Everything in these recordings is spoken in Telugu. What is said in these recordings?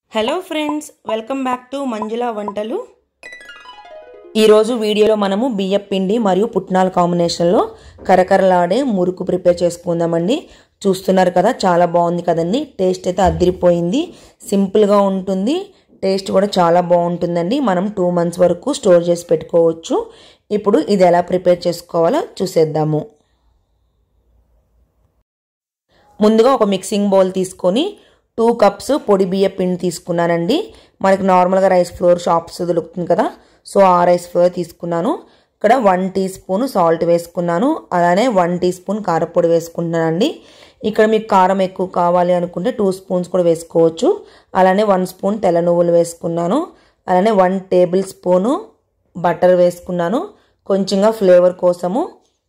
Hello friends, welcome back to Manjula వంటలు. ఈరోజు వీడియోలో మనము బియ్యం పిండి మరియు పుట్నాల కాంబినేషన్లో కరకరలాడే మురుకు ప్రిపేర్ చేసుకుందామండి. చూస్తున్నారు కదా, చాలా బాగుంది కదండి. టేస్ట్ అయితే అదిరిపోయింది. సింపుల్గా ఉంటుంది, టేస్ట్ కూడా చాలా బాగుంటుందండి. మనం 2 months వరకు స్టోర్ చేసి పెట్టుకోవచ్చు. ఇప్పుడు ఇది ఎలా ప్రిపేర్ చేసుకోవాలో చూసేద్దాము. ముందుగా ఒక మిక్సింగ్ బౌల్ తీసుకొని 2 cups పొడి బియ్యం పిండి తీసుకున్నానండి. మనకి నార్మల్గా రైస్ ఫ్లోర్ షాప్స్ దొరుకుతుంది కదా, సో ఆ రైస్ ఫ్లోర్ తీసుకున్నాను. ఇక్కడ 1 teaspoon సాల్ట్ వేసుకున్నాను, అలానే 1 teaspoon కారపొడి వేసుకుంటున్నానండి. ఇక్కడ మీకు కారం ఎక్కువ కావాలి అనుకుంటే 2 spoons కూడా వేసుకోవచ్చు. అలానే 1 spoon తెల్ల నువ్వులు వేసుకున్నాను. అలానే 1 tablespoon బటర్ వేసుకున్నాను. కొంచెంగా ఫ్లేవర్ కోసము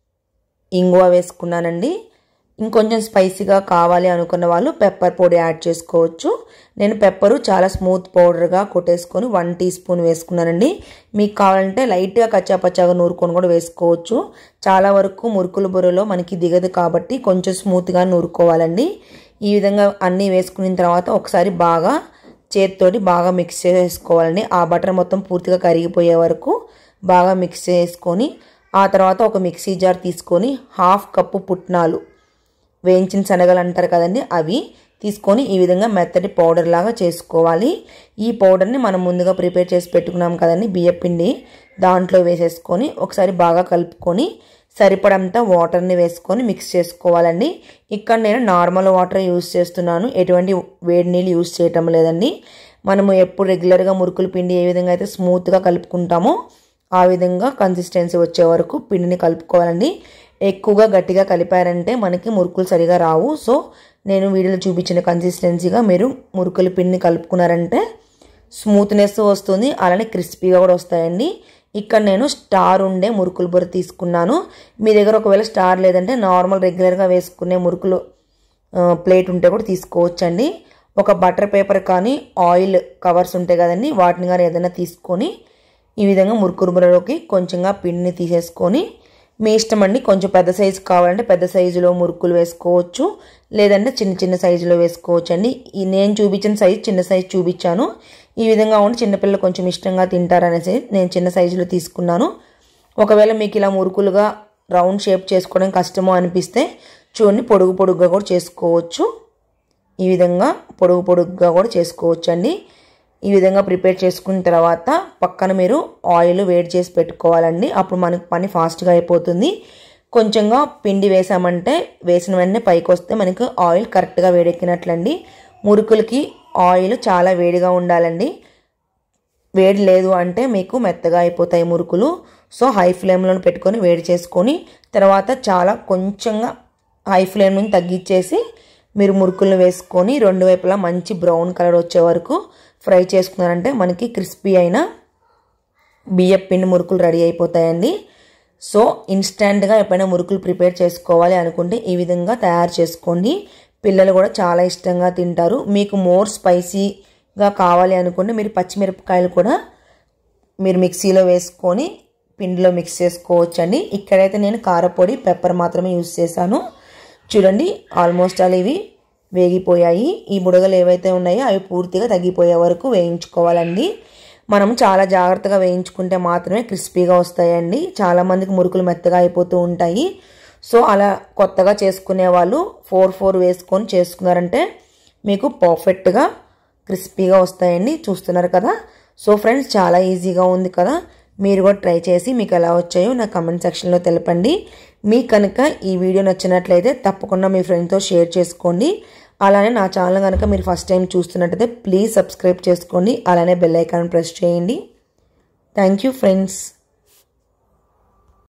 ఇంగువ వేసుకున్నానండి. ఇంకొంచెం స్పైసీగా కావాలి అనుకున్న వాళ్ళు పెప్పర్ పొడి యాడ్ చేసుకోవచ్చు. నేను పెప్పరు చాలా స్మూత్ పౌడర్గా కొట్టేసుకొని 1 teaspoon వేసుకున్నానండి. మీకు కావాలంటే లైట్గా కచ్చాపచ్చాగా నూరుకొని కూడా వేసుకోవచ్చు. చాలా వరకు మురుకుల బుర్రలో మనకి దిగదు కాబట్టి కొంచెం స్మూత్గా నూరుకోవాలండి. ఈ విధంగా అన్నీ వేసుకున్న తర్వాత ఒకసారి బాగా చేతితోటి బాగా మిక్స్ చేసుకోవాలండి. ఆ బటర్ మొత్తం పూర్తిగా కరిగిపోయే వరకు బాగా మిక్స్ చేసుకొని ఆ తర్వాత ఒక మిక్సీ జార్ తీసుకొని 1/2 cup పుట్నాలు, వేయించిన శనగలు అంటారు కదండి, అవి తీసుకొని ఈ విధంగా మెత్తటి పౌడర్ లాగా చేసుకోవాలి. ఈ పౌడర్ని మనం ముందుగా ప్రిపేర్ చేసి పెట్టుకున్నాం కదండి బియ్యం పిండి, దాంట్లో వేసేసుకొని ఒకసారి బాగా కలుపుకొని సరిపడంత వాటర్ని వేసుకొని మిక్స్ చేసుకోవాలండి. ఇక్కడ నేను నార్మల్ వాటర్ యూస్ చేస్తున్నాను, ఎటువంటి వేడి నీళ్ళు యూస్ చేయటం లేదండి. మనము ఎప్పుడు రెగ్యులర్గా మురుకుల పిండి ఏ విధంగా అయితే స్మూత్గా కలుపుకుంటామో ఆ విధంగా కన్సిస్టెన్సీ వచ్చే వరకు పిండిని కలుపుకోవాలండి. ఎక్కువగా గట్టిగా కలిపారంటే మనకి మురుకులు సరిగా రావు. సో నేను వీడియోలో చూపించిన కన్సిస్టెన్సీగా మీరు మురుకుల పిండిని కలుపుకున్నారంటే స్మూత్నెస్ వస్తుంది, అలానే క్రిస్పీగా కూడా వస్తాయండి. ఇక్కడ నేను స్టార్ ఉండే మురుకుల బుర్ర తీసుకున్నాను. మీ దగ్గర ఒకవేళ స్టార్ లేదంటే నార్మల్ రెగ్యులర్గా వేసుకునే మురుకులు ప్లేట్ ఉంటే కూడా తీసుకోవచ్చండి. ఒక బటర్ పేపర్ కానీ ఆయిల్ కవర్స్ ఉంటాయి కదండి, వాటిని కానీ ఏదైనా తీసుకొని ఈ విధంగా మురుకుల బుర్రలోకి కొంచెంగా పిండిని తీసేసుకొని, మీ ఇష్టం అండి, కొంచెం పెద్ద సైజు కావాలంటే పెద్ద సైజులో మురుకులు వేసుకోవచ్చు, లేదంటే చిన్న చిన్న సైజులో వేసుకోవచ్చు అండి. నేను చూపించిన సైజు చిన్న సైజు చూపించాను. ఈ విధంగా ఉండి చిన్నపిల్లలు కొంచెం ఇష్టంగా తింటారనేసి నేను చిన్న సైజులో తీసుకున్నాను. ఒకవేళ మీకు ఇలా మురుకులుగా రౌండ్ షేప్ చేసుకోవడం కష్టమో అనిపిస్తే చూడండి, పొడుగు పొడుగ్గా కూడా చేసుకోవచ్చు. ఈ విధంగా పొడుగు పొడుగ్గా కూడా చేసుకోవచ్చు అండి. ఈ విధంగా ప్రిపేర్ చేసుకున్న తర్వాత పక్కన మీరు ఆయిల్ వేడి చేసి పెట్టుకోవాలండి. అప్పుడు మనకి పని ఫాస్ట్గా అయిపోతుంది. కొంచెంగా పిండి వేసామంటే వేసిన వెంటనే పైకి వస్తే మనకు ఆయిల్ కరెక్ట్గా వేడెక్కినట్లండి. మురుకులకి ఆయిల్ చాలా వేడిగా ఉండాలండి. వేడి లేదు అంటే మీకు మెత్తగా అయిపోతాయి మురుకులు. సో హై ఫ్లేమ్లో పెట్టుకొని వేడి చేసుకొని తర్వాత చాలా కొంచెంగా హై ఫ్లేమ్ నుంచి తగ్గించేసి మీరు మురుకులను వేసుకొని 2 వైపులా మంచి బ్రౌన్ కలర్ వచ్చే వరకు ఫ్రై చేసుకున్నారంటే మనకి క్రిస్పీ అయిన బియ్యం పిండి మురుకులు రెడీ అయిపోతాయండి. సో ఇన్స్టెంట్గా ఎప్పుడైనా మురుకులు ప్రిపేర్ చేసుకోవాలి అనుకుంటే ఈ విధంగా తయారు చేసుకోండి. పిల్లలు కూడా చాలా ఇష్టంగా తింటారు. మీకు మోర్ స్పైసీగా కావాలి అనుకుంటే మీరు పచ్చిమిరపకాయలు కూడా మీరు మిక్సీలో వేసుకొని పిండిలో మిక్స్ చేసుకోవచ్చండి. ఇక్కడైతే నేను కారపొడి పెప్పర్ మాత్రమే యూజ్ చేశాను. చూడండి, ఆల్మోస్ట్ ఆల్ ఇవి వేగిపోయాయి. ఈ బుడగలు ఏవైతే ఉన్నాయో అవి పూర్తిగా తగ్గిపోయే వరకు వేయించుకోవాలండి. మనం చాలా జాగ్రత్తగా వేయించుకుంటే మాత్రమే క్రిస్పీగా వస్తాయండి. చాలామందికి మురుకులు మెత్తగా అయిపోతూ ఉంటాయి. సో అలా కొత్తగా చేసుకునే వాళ్ళు 4 వేసుకొని చేసుకున్నారంటే మీకు పర్ఫెక్ట్గా క్రిస్పీగా వస్తాయండి. చూస్తున్నారు కదా. సో ఫ్రెండ్స్, చాలా ఈజీగా ఉంది కదా. మీరు కూడా ట్రై చేసి మీకు ఎలా వచ్చాయో నా కమెంట్ సెక్షన్లో తెలపండి. మీకు కనుక ఈ వీడియో నచ్చినట్లయితే తప్పకుండా మీ ఫ్రెండ్స్తో షేర్ చేసుకోండి. అలానే నా ఛానల్ కనుక మీరు ఫస్ట్ టైం చూస్తున్నట్టయితే ప్లీజ్ సబ్స్క్రైబ్ చేసుకోండి. అలానే బెల్ ఐకాన్ ప్రెస్ చేయండి. Thank you friends.